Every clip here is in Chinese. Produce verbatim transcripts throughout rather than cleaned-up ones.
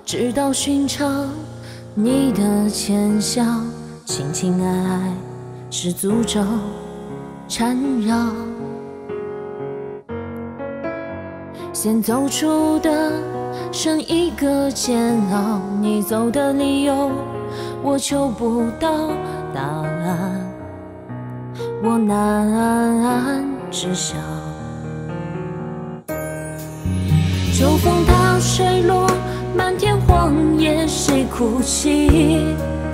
直到寻常你的浅笑，情情爱爱是诅咒缠绕。先走出的剩一个煎熬，你走的理由我求不到答案，我难知晓。秋风它吹落漫天荒野，谁哭泣？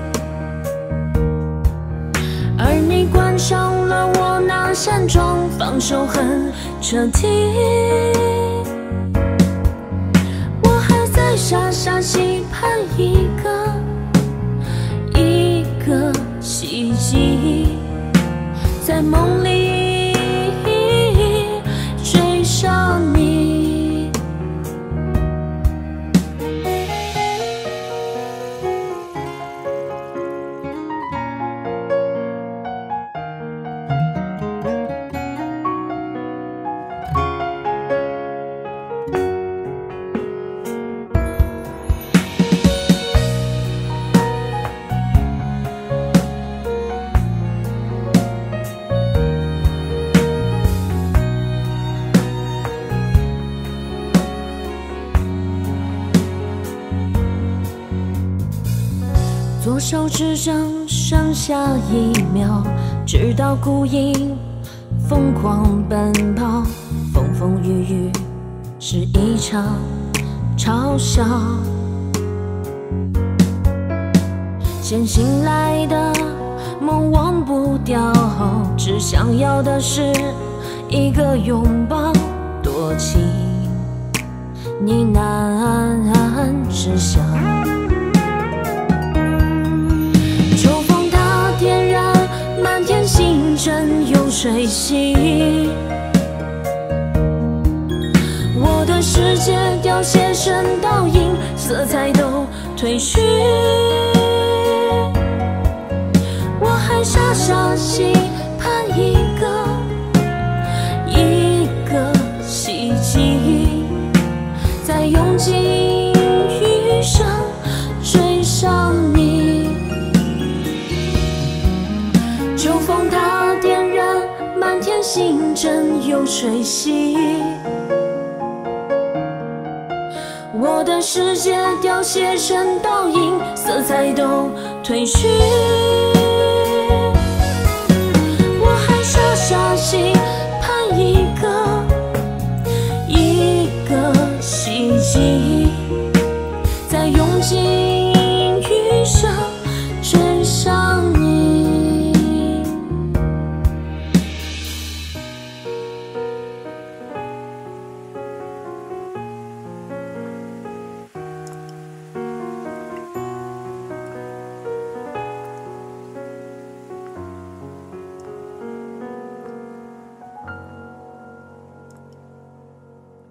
而你关上了我那扇窗，放手很彻底。我还在傻傻期盼一个一个奇迹，在梦里追上你。左手指正剩下一秒，直到孤影疯狂奔跑，风风雨雨是一场嘲笑。先醒来的梦忘不掉，只想要的是一个拥抱，多情你难知晓。星辰又睡醒，我的世界凋谢成倒影，色彩都褪去。我还傻傻期盼一个一个奇迹，在用尽余生追上你。秋风它点燃漫天星辰又吹熄，我的世界凋谢成倒影，色彩都褪去。